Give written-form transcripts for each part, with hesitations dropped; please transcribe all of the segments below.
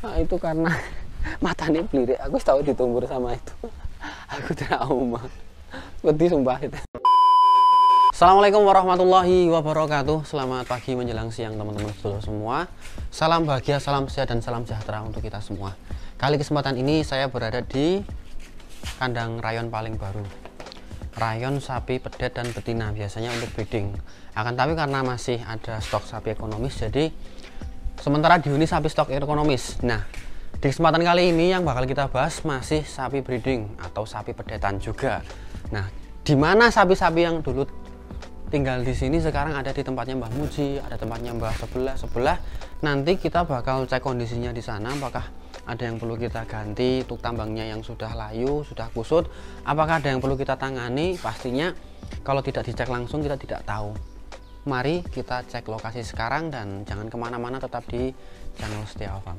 Nah, itu karena matanya belirik, aku tahu ditumbur sama itu. Aku trauma. Wedi sumpah itu. Assalamualaikum warahmatullahi wabarakatuh. Selamat pagi menjelang siang teman-teman semua. Salam bahagia, salam sehat dan salam sejahtera untuk kita semua. Kali kesempatan ini saya berada di kandang rayon paling baru. Rayon sapi pedet dan betina, biasanya untuk breeding. Akan tapi karena masih ada stok sapi ekonomis, jadi sementara dihuni sapi stok ekonomis. Nah, di kesempatan kali ini yang bakal kita bahas masih sapi breeding atau sapi pedetan juga. Nah, di mana sapi-sapi yang dulu tinggal di sini sekarang ada di tempatnya Mbah Muji, ada tempatnya Mbah sebelah. Nanti kita bakal cek kondisinya di sana, apakah ada yang perlu kita ganti untuk tambangnya yang sudah layu, sudah kusut, apakah ada yang perlu kita tangani. Pastinya kalau tidak dicek langsung kita tidak tahu. Mari kita cek lokasi sekarang dan jangan kemana-mana, tetap di channel Setia Farm.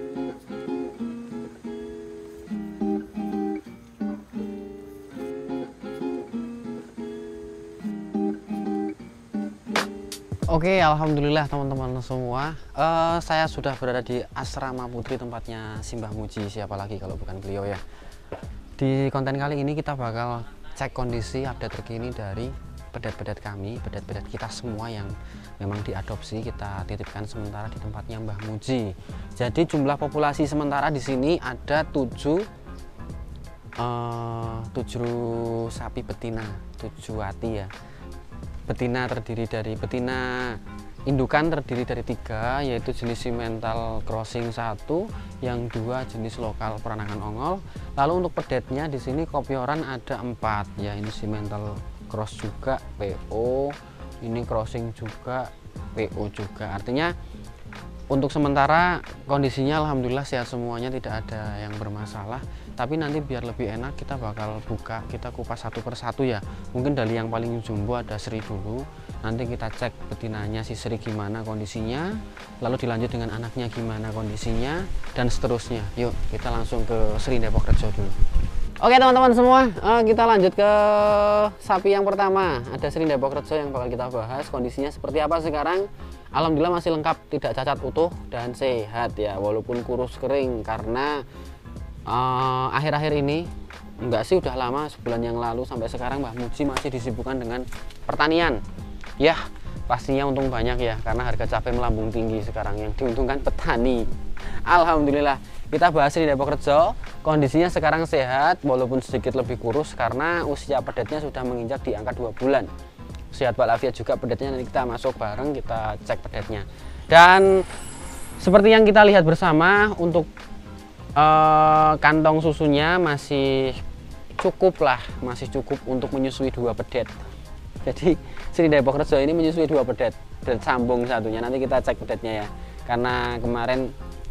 Oke, alhamdulillah teman-teman semua, saya sudah berada di Asrama Putri, tempatnya Simbah Muji, siapa lagi kalau bukan beliau ya. Di konten kali ini kita bakal cek kondisi update terkini dari pedet-pedet kami, pedet-pedet kita semua yang memang diadopsi, kita titipkan sementara di tempatnya Mbah Muji. Jadi jumlah populasi sementara di sini ada 7 sapi betina, 7 hati ya. Betina indukan terdiri dari 3, yaitu jenis simental crossing 1, yang 2 jenis lokal peranakan ongol. Lalu untuk pedetnya di sini kopioran ada 4 ya, ini simental cross juga PO, ini crossing juga PO juga. Artinya untuk sementara kondisinya alhamdulillah sehat semuanya, tidak ada yang bermasalah. Tapi nanti biar lebih enak kita bakal buka, kita kupas satu persatu ya. Mungkin dari yang paling jumbo ada Sri dulu. Nanti kita cek betinanya si Sri gimana kondisinya, lalu dilanjut dengan anaknya gimana kondisinya, dan seterusnya. Yuk kita langsung ke Sri Depok Rejo dulu. Oke teman-teman semua, kita lanjut ke sapi yang pertama. Ada Sri Depok Rejo yang bakal kita bahas. Kondisinya seperti apa sekarang? Alhamdulillah masih lengkap, tidak cacat, utuh dan sehat ya, walaupun kurus kering karena akhir-akhir ini, enggak sih, udah lama, sebulan yang lalu sampai sekarang Mbah Muji masih disibukkan dengan pertanian. Ya pastinya untung banyak ya, karena harga cabai melambung tinggi sekarang, yang diuntungkan petani. Alhamdulillah. Kita bahas di Depok Rejo, kondisinya sekarang sehat walaupun sedikit lebih kurus karena usia pedetnya sudah menginjak di angka 2 bulan. Sehat walafiat juga pedetnya, nanti kita masuk bareng, kita cek pedetnya. Dan seperti yang kita lihat bersama, untuk kantong susunya masih cukup lah, masih cukup untuk menyusui 2 pedet. Jadi Sri Depok Rejo ini menyusui 2 pedet, pedet sambung satunya. Nanti kita cek pedetnya ya, karena kemarin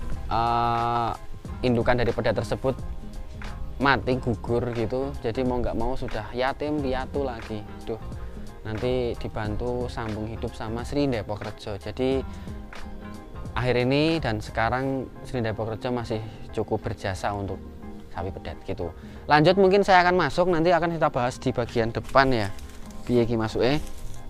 indukan dari pedet tersebut mati, gugur gitu. Jadi mau nggak mau sudah yatim piatu lagi. Duh, nanti dibantu sambung hidup sama Sri Depok Rejo. Jadi akhir ini dan sekarang Sri Depok Rejo masih cukup berjasa untuk sapi pedet gitu. Lanjut, mungkin saya akan masuk, nanti akan kita bahas di bagian depan ya. Piye ki masuk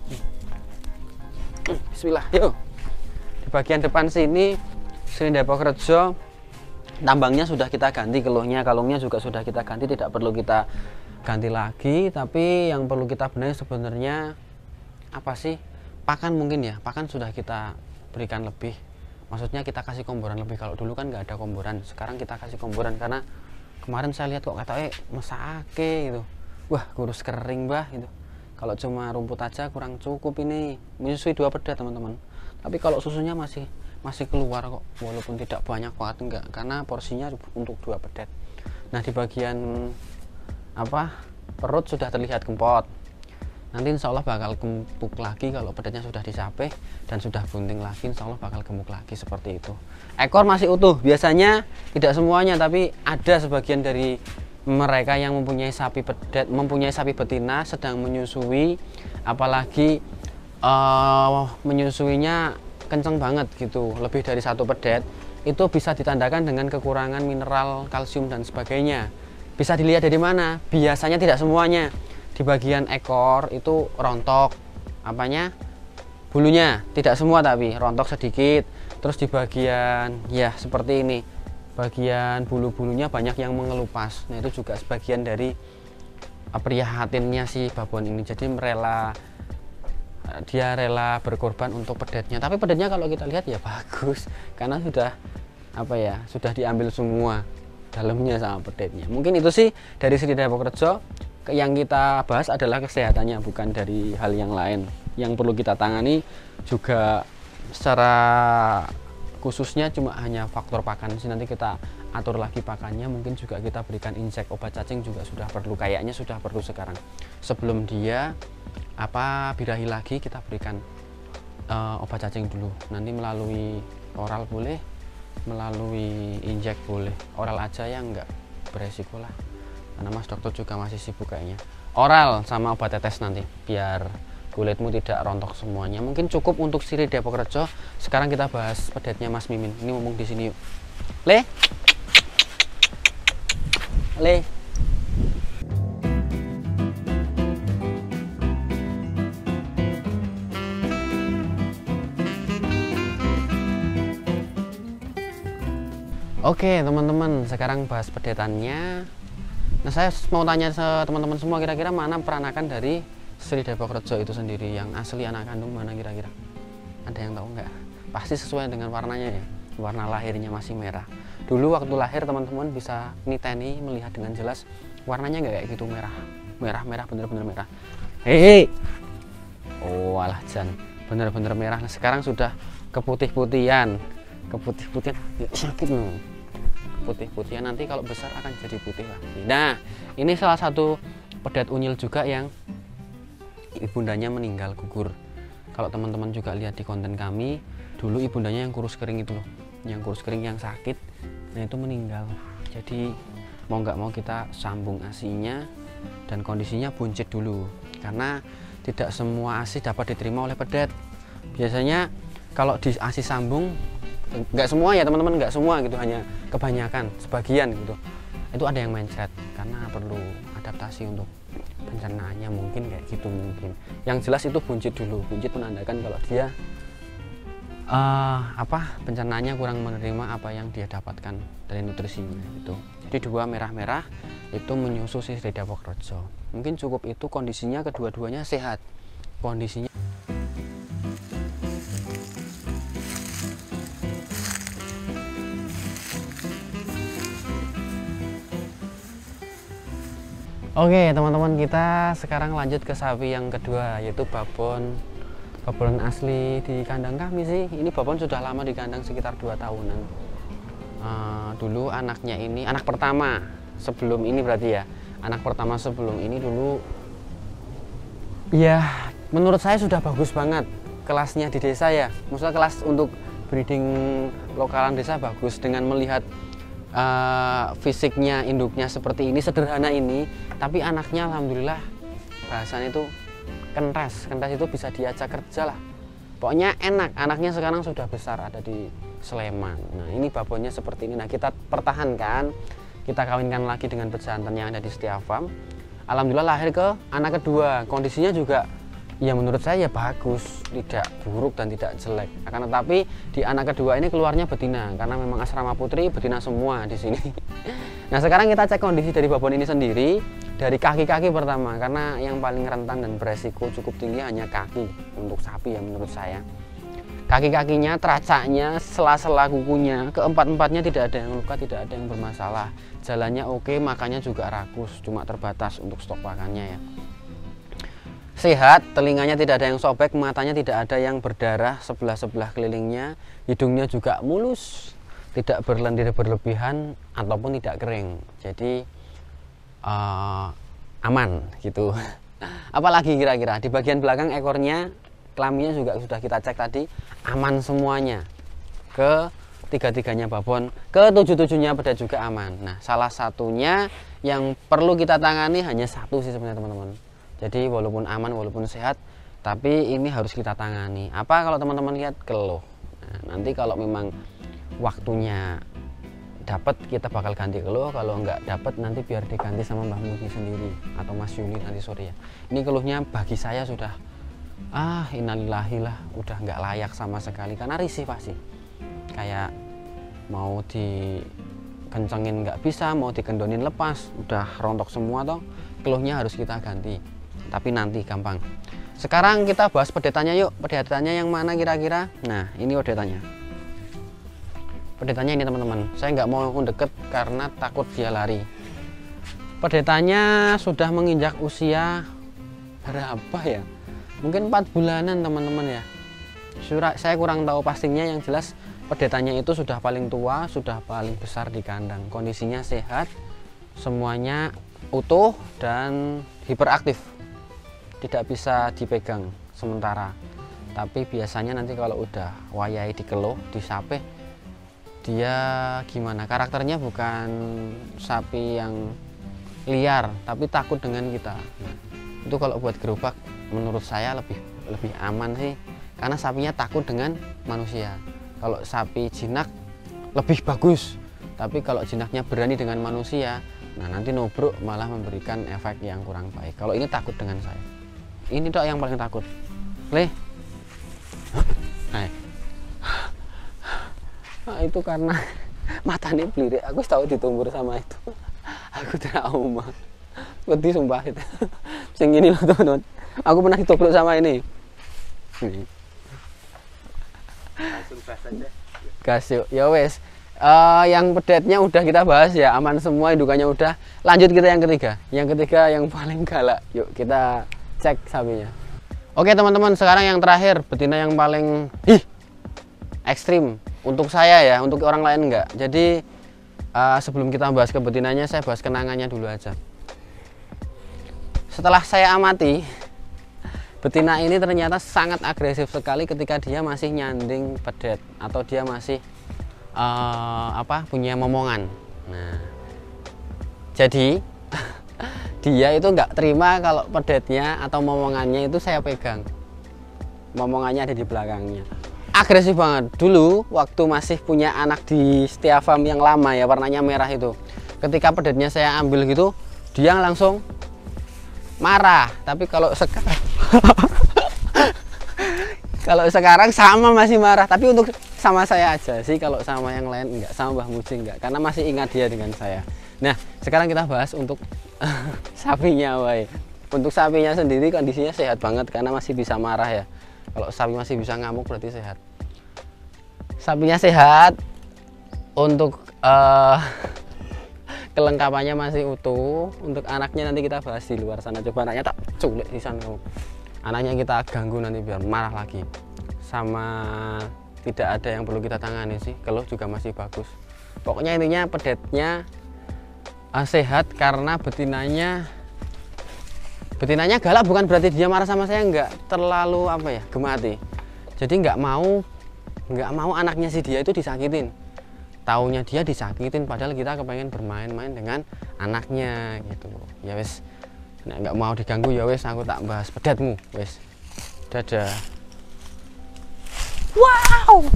Bismillah, yuk. Di bagian depan sini Sri Depok Rejo tambangnya sudah kita ganti, kalungnya juga sudah kita ganti, tidak perlu kita ganti lagi. Tapi yang perlu kita benahi sebenarnya apa sih? Pakan mungkin ya, pakan sudah kita berikan lebih. Maksudnya kita kasih komboran lebih. Kalau dulu kan nggak ada komboran, sekarang kita kasih komboran karena kemarin saya lihat kok kata mesake gitu. Wah, kurus kering bah gitu. Kalau cuma rumput aja kurang cukup, ini menyusui 2 pedet teman-teman. Tapi kalau susunya masih keluar kok, walaupun tidak banyak banget enggak, karena porsinya untuk 2 pedet. Nah, di bagian perut sudah terlihat gempot. Nanti insya Allah bakal gemuk lagi kalau pedetnya sudah disapeh dan sudah bunting lagi, insya Allah bakal gemuk lagi seperti itu. Ekor masih utuh, biasanya tidak semuanya, tapi ada sebagian dari mereka yang mempunyai sapi pedet, mempunyai sapi betina sedang menyusui, apalagi menyusuinya kenceng banget gitu, lebih dari 1 pedet, itu bisa ditandakan dengan kekurangan mineral, kalsium dan sebagainya. Bisa dilihat dari mana? Biasanya tidak semuanya. Di bagian ekor itu rontok bulunya, tidak semua tapi rontok sedikit. Terus di bagian ya seperti ini, bagian bulu-bulunya banyak yang mengelupas. Nah itu juga sebagian dari prihatinnya si babon ini. Jadi dia rela berkorban untuk pedetnya. Tapi pedetnya kalau kita lihat ya bagus, karena sudah sudah diambil semua dalamnya sama pedetnya. Mungkin itu sih dari Sri Depokrejo. Yang kita bahas adalah kesehatannya, bukan dari hal yang lain. Yang perlu kita tangani juga secara khususnya cuma hanya faktor pakan sih. Nanti kita atur lagi pakannya, mungkin juga kita berikan insek, obat cacing juga sudah perlu, kayaknya sudah perlu sekarang. Sebelum dia birahi lagi, kita berikan obat cacing dulu. Nanti melalui oral boleh, melalui injek boleh. Oral aja ya enggak beresiko lah, karena Mas Dokter juga masih sibuk kayaknya. Oral sama obat tetes nanti, biar kulitmu tidak rontok semuanya. Mungkin cukup untuk Sri Depokrejo. Sekarang kita bahas pedetnya Mas Mimin. Ini ngomong di sini yuk. Le. Oke teman-teman, sekarang bahas pedetannya. Nah saya mau tanya ke teman-teman semua, kira-kira mana peranakan dari Sri Depokrejo itu sendiri, yang asli anak kandung mana kira-kira? Ada yang tahu nggak? Pasti sesuai dengan warnanya ya, warna lahirnya masih merah. Dulu waktu lahir teman-teman bisa niteni melihat dengan jelas warnanya nggak kayak gitu, merah bener-bener merah. Hei, oh alah Jan, bener-bener merah. Nah, sekarang sudah keputih-putihan ya, sakit loh. Putih-putihan nanti kalau besar akan jadi putih lagi. Nah ini salah satu pedet unyil juga yang ibundanya meninggal gugur. Kalau teman-teman juga lihat di konten kami dulu, ibundanya yang kurus kering itu loh, yang kurus kering yang sakit, nah itu meninggal. Jadi mau nggak mau kita sambung asinya, dan kondisinya buncit dulu, karena tidak semua asi dapat diterima oleh pedet. Biasanya kalau di asi sambung, nggak semua ya teman-teman, nggak semua gitu, hanya kebanyakan, sebagian gitu, itu ada yang mencret karena perlu adaptasi untuk pencernaannya, mungkin kayak gitu. Mungkin yang jelas itu buncit dulu. Buncit menandakan kalau dia pencernaannya kurang menerima apa yang dia dapatkan dari nutrisinya gitu. Jadi dua merah-merah itu menyusu Sri Depokrejo. Mungkin cukup itu, kondisinya kedua-duanya sehat kondisinya. Oke teman-teman, kita sekarang lanjut ke sapi yang kedua, yaitu babon asli di kandang kami sih. Ini babon sudah lama di kandang, sekitar 2 tahunan. Dulu anaknya ini, anak pertama sebelum ini berarti ya, anak pertama sebelum ini dulu ya menurut saya sudah bagus banget kelasnya di desa ya. Maksudnya kelas untuk breeding lokalan desa bagus, dengan melihat fisiknya, induknya seperti ini, sederhana ini, tapi anaknya alhamdulillah bahasanya itu kentes itu bisa diajak kerja lah, pokoknya enak. Anaknya sekarang sudah besar, ada di Sleman. Nah ini babonnya seperti ini. Nah kita pertahankan, kita kawinkan lagi dengan pejantan yang ada di Setia Farm. Alhamdulillah lahir ke anak kedua, kondisinya juga ya menurut saya ya bagus, tidak buruk dan tidak jelek. Akan tetapi di anak kedua ini keluarnya betina, karena memang asrama putri betina semua di sini. Nah sekarang kita cek kondisi dari babon ini sendiri dari kaki-kaki pertama, karena yang paling rentan dan beresiko cukup tinggi hanya kaki untuk sapi ya menurut saya. Kaki-kakinya, teracaknya, sela-sela kukunya, keempat-empatnya tidak ada yang luka, tidak ada yang bermasalah. Jalannya oke, makannya juga rakus, cuma terbatas untuk stok pakannya ya. Sehat, telinganya tidak ada yang sobek, matanya tidak ada yang berdarah sebelah-sebelah kelilingnya, hidungnya juga mulus, tidak berlendir berlebihan ataupun tidak kering. Jadi aman gitu. Apalagi kira-kira di bagian belakang ekornya, kelaminnya juga sudah kita cek tadi, aman semuanya. Ke tiga-tiganya babon, ke tujuh-tujuhnya pedet juga aman. Nah salah satunya yang perlu kita tangani hanya satu sih sebenarnya teman-teman. Jadi walaupun aman, walaupun sehat, tapi ini harus kita tangani. Apa kalau teman-teman lihat keluh? Nah, nanti kalau memang waktunya dapat, kita bakal ganti keluh. Kalau nggak dapat, nanti biar diganti sama Mbah Muti sendiri atau Mas Yuli nanti sore ya. Ini keluhnya bagi saya sudah innalillahi lah, udah nggak layak sama sekali, karena risih pasti. Kayak mau dikencengin nggak bisa, mau dikendonin lepas, udah rontok semua toh, keluhnya harus kita ganti. Tapi nanti gampang. Sekarang kita bahas pedetannya yuk. Pedetannya yang mana kira-kira? Nah, ini pedetannya. Pedetannya ini teman-teman. Saya nggak mau deket karena takut dia lari. Pedetannya sudah menginjak usia berapa ya? Mungkin 4 bulanan teman-teman ya. Saya kurang tahu pastinya, yang jelas pedetannya itu sudah paling tua, sudah paling besar di kandang. Kondisinya sehat, semuanya utuh dan hiperaktif. Tidak bisa dipegang sementara, tapi biasanya nanti kalau udah wayai dikeluh, disapeh, dia gimana, karakternya bukan sapi yang liar tapi takut dengan kita. Nah, itu kalau buat gerobak menurut saya lebih aman sih, karena sapinya takut dengan manusia. Kalau sapi jinak lebih bagus, tapi kalau jinaknya berani dengan manusia, nah nanti nubruk malah memberikan efek yang kurang baik. Kalau ini takut dengan saya, ini dok yang paling takut. Nah, itu karena matanya belirik, aku tahu ditumbur sama itu. Aku trauma. Wedi sumpah itu. Sing ini loh teman-teman. Aku pernah ditubruk sama ini. Langsung gas aja. Gas yuk. Ya wes. Yang pedetnya udah kita bahas ya, aman semua, indukannya udah. Lanjut kita yang ketiga. Yang ketiga yang paling galak. Yuk kita cek sapinya. Oke teman-teman, sekarang yang terakhir, betina yang paling ekstrim untuk saya ya, untuk orang lain enggak. Jadi sebelum kita bahas ke betinanya, saya bahas kenangannya dulu aja. Setelah saya amati, betina ini ternyata sangat agresif sekali ketika dia masih nyanding pedet atau dia masih punya momongan. Nah, jadi dia itu nggak terima kalau pedetnya atau momongannya itu saya pegang. Momongannya ada di belakangnya. Agresif banget. Dulu waktu masih punya anak di Setia Farm yang lama ya, warnanya merah itu. Ketika pedetnya saya ambil gitu, dia langsung marah. Tapi kalau sekarang kalau sekarang sama masih marah, tapi untuk sama saya aja sih, kalau sama yang lain enggak, sama Mbah Muji enggak, karena masih ingat dia dengan saya. Nah, sekarang kita bahas untuk sapinya, woy. Untuk sapinya sendiri kondisinya sehat banget karena masih bisa marah ya. Kalau sapi masih bisa ngamuk berarti sehat. Sapinya sehat. Untuk kelengkapannya masih utuh. Untuk anaknya nanti kita bahas di luar sana. Coba anaknya tak culik di sana kamu. Anaknya kita ganggu nanti biar marah lagi. Sama tidak ada yang perlu kita tangani sih. Keluh juga masih bagus. Pokoknya intinya pedetnya sehat karena betinanya galak, bukan berarti dia marah sama saya, enggak terlalu gemati. Jadi nggak mau anaknya si dia itu disakitin. Taunya dia disakitin padahal kita kepengen bermain-main dengan anaknya gitu. Ya wes, nggak mau diganggu ya wes, aku tak bahas pedetmu wes. Dadah. Wow.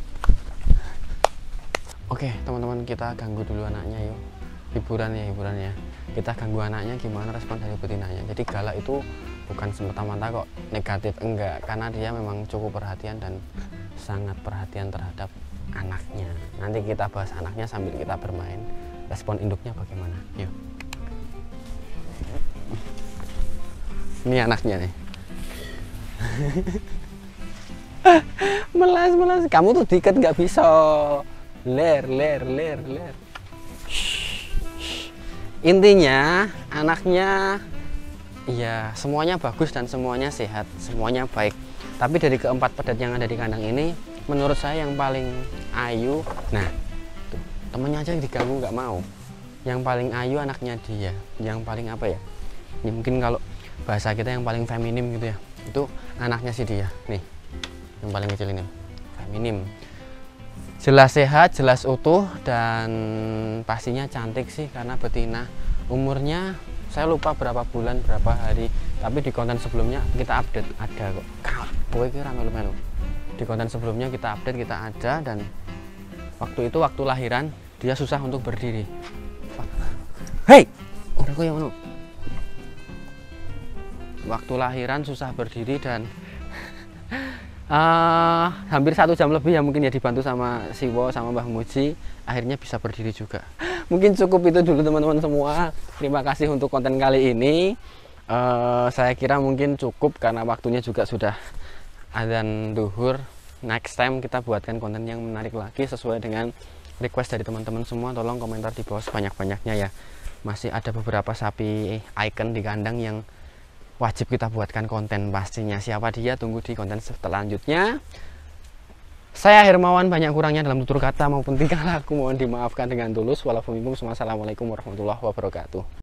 Oke teman-teman, kita ganggu dulu anaknya yuk. Hiburan ya, kita ganggu anaknya gimana respon dari betinanya. Jadi galak itu bukan semata-mata kok negatif, enggak, karena dia memang cukup perhatian dan sangat perhatian terhadap anaknya. Nanti kita bahas anaknya sambil kita bermain, respon induknya bagaimana. Yuk, ini anaknya nih. melas kamu tuh diikat nggak bisa. Ler. Intinya anaknya ya semuanya bagus dan semuanya sehat, semuanya baik. Tapi dari keempat pedet yang ada di kandang ini, menurut saya yang paling ayu, nah tuh, temennya aja yang diganggu nggak mau. Yang paling ayu anaknya dia, yang paling ya, mungkin kalau bahasa kita yang paling feminim gitu ya, itu anaknya si dia nih, yang paling kecil ini, feminim. Jelas sehat, jelas utuh, dan pastinya cantik sih karena betina. Umurnya saya lupa berapa bulan, berapa hari, tapi di konten sebelumnya kita update ada kok. Boy kira melu-melu. Di konten sebelumnya kita update, kita ada, dan waktu itu waktu lahiran dia susah untuk berdiri. Hei, orang kok yang waktu lahiran susah berdiri dan Hampir 1 jam lebih ya, mungkin ya, dibantu sama Siwo sama Mbah Muji, akhirnya bisa berdiri juga. Mungkin cukup itu dulu teman-teman semua. Terima kasih untuk konten kali ini. Saya kira mungkin cukup karena waktunya juga sudah adzan duhur. Next time kita buatkan konten yang menarik lagi sesuai dengan request dari teman-teman semua. Tolong komentar di bawah sebanyak-banyaknya ya. Masih ada beberapa sapi icon di kandang yang wajib kita buatkan konten pastinya. Siapa dia, tunggu di konten selanjutnya. Saya Hermawan, banyak kurangnya dalam tutur kata maupun tingkah laku mohon dimaafkan dengan tulus. Wassalamualaikum warahmatullahi wabarakatuh.